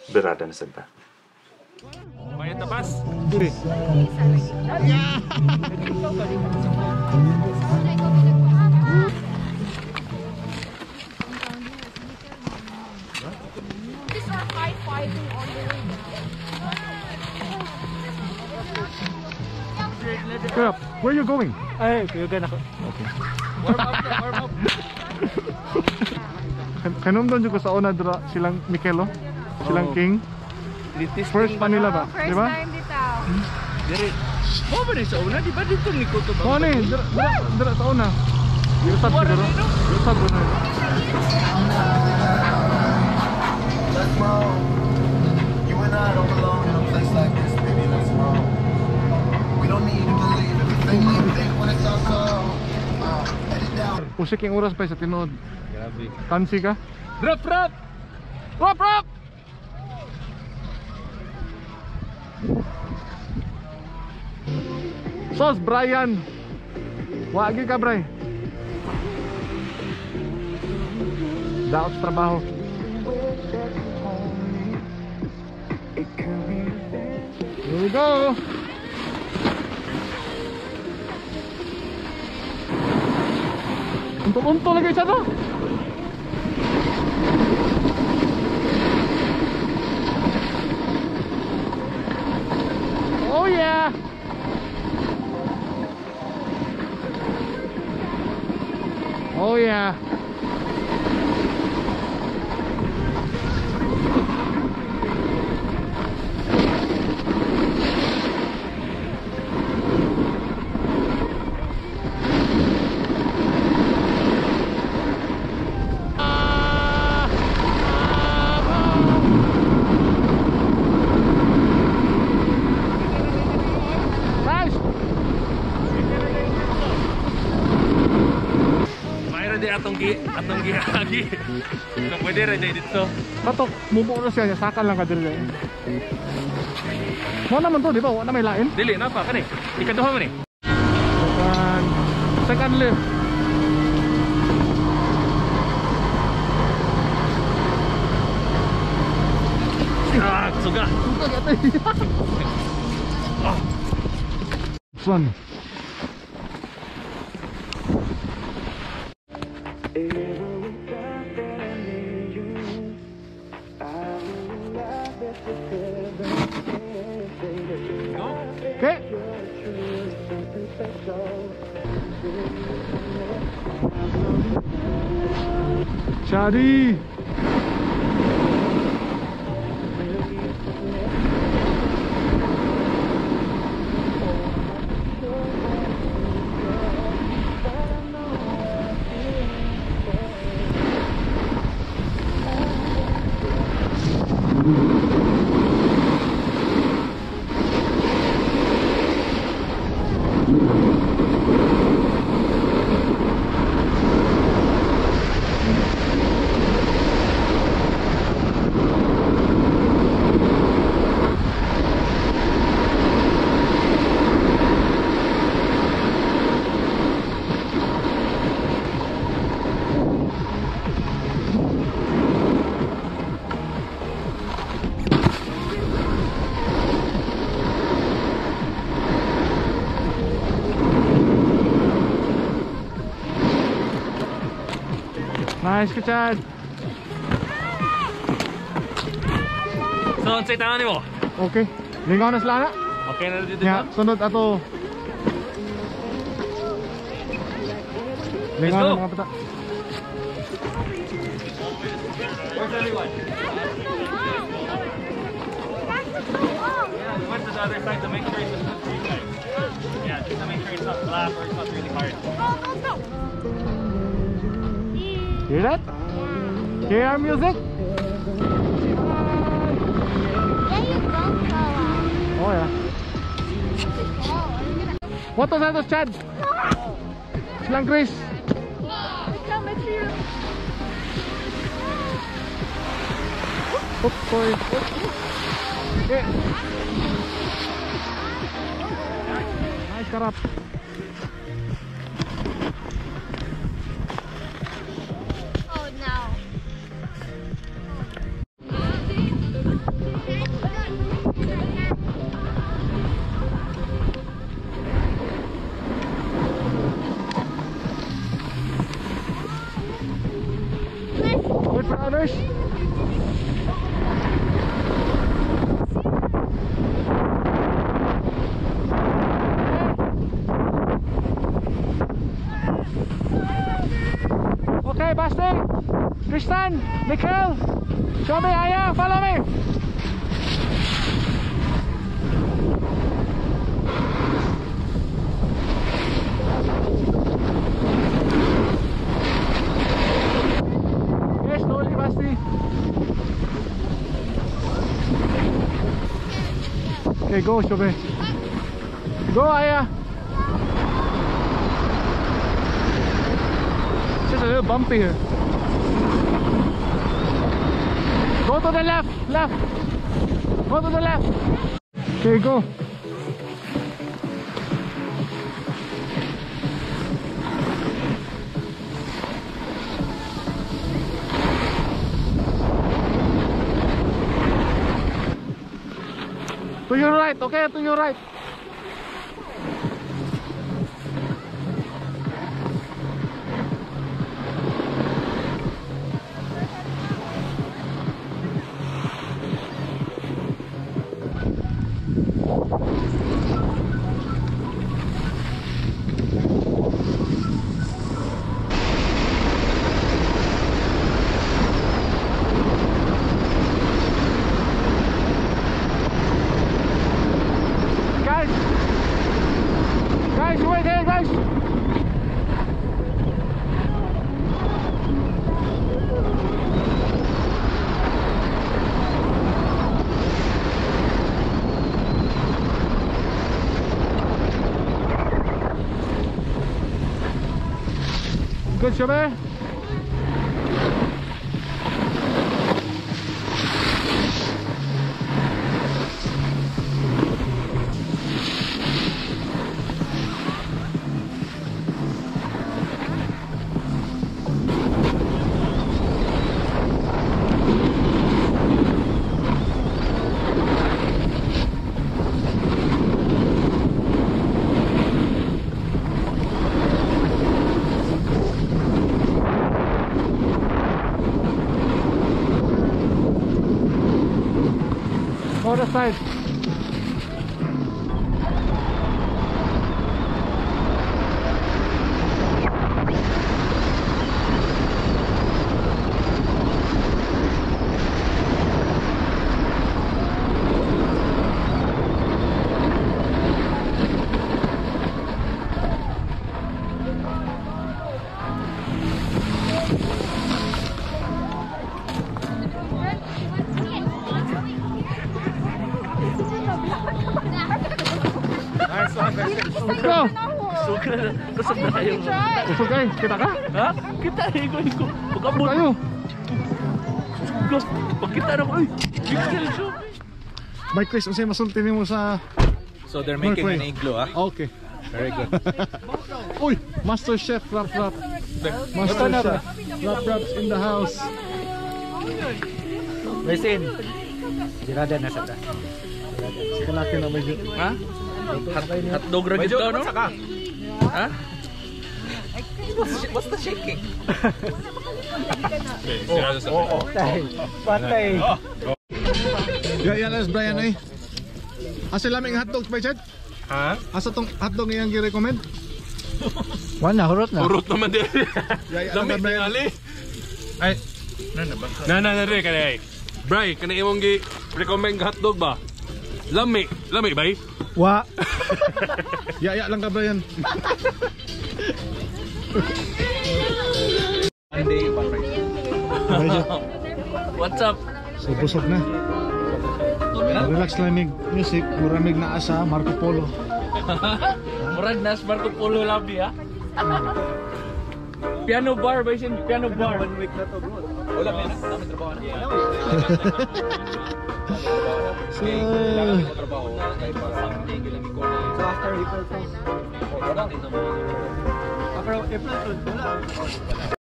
berada na senta. Mayan tapas. Diri. These are high-fiving on the way Kaya, where you going? Ay, kuyugan ako. Okay. Warm up na, warm up. Kanumdon juga sa una dira silang Mikelo, silang Oh. King. Litis First pa nila ba? First Di ba? time dito. Diri. Mo ba ni sa una? Di ba dito ni Kuto ba? Oo ni, dira sa una. Yusab siguro. Yusab na. Let's roll. You and I don't belong in a place like this, baby. Let's roll. We don't need to believe everything you think when it's all so. Let it down. Usik yung oras pa sa tinuod. Grabe. Tansi ka? Drop, drop! Rop, rop! Sos, Brian! Wagi ka, Bray. Daot sa trabaho. Here we go! Untul-untul lagi siya to. Oh yeah! Oh yeah! Nice! Mayroon din atong gihagi. Kung pwede rin dito. Katok, mubo na siya, sakal lang ka dili. Mo naman to, di ba? Wala may lain. Dili, napa ka ni? Ikaduha mo ni? Second lift. Ah, suga! Son. Okay. Shadi. Nice ka, Chad. So, unsay tangan nimo? Okay. Lingaw na sila na. Okay na dito Ya, ba? sunod ato. Let's Lingaw go. na mga bata. Where's everyone? Yeah, we went to the other side to make sure it's a smooth green light. Yeah, just to make sure it's not flat or it's not really hard. Hear that? Hear our music? Oh yeah. What was that, Chad? Silang Chris. Oops, sorry. Okay. Nice karap. Oh no. first. Okay, Basti, Tristan, Nicole, show me, Aya, follow me. Okay, slowly, Basti. Okay, go, show me. Go, Aya. It's just a little bumpy here. Go to the left, left. Go to the left. Okay, go. To your right, okay, to your right. Guys, wait there, guys. Good, Shabir. Other side. Go! Suka na. Kusog na tayo. Usog kayo, kita ka? Ha? Kita higo. Pagkabot. Tayo. Gus, pag kita na ko. Uy, bigyan siya. Mike Chris, unsay masulti nimo sa... So they're making an igloo, ah? Okay. Very good. Uy, Master Chef Rap Rap. Master Chef Rap Rap's in the house. Listen. Dirada na sa ta. Kalaki na medyo. Ha? Hotdog ra gid no? Ha? What's the shaking? Patay. Yan as Brian eh. Asa lamig hotdog ba Chad? Ha? Asa tong hotdog iyang gi-recommend? Wala, hurot na. Urot naman din. Lamig Brian Ali. Ay. Na rin kanay. Bray, kanay imong gi-recommend hotdog ba? Lami bay. Wa. Ya lang ka Brian. What's up? So busog na. Relax lang music, muramig na asa Marco Polo. Murag nas Marco Polo labi ha. Piano bar ba yun? Piano bar. 1 week na to bro. Wala pa na. Kami trabaho na. So after April 1st. After April 1st, wala.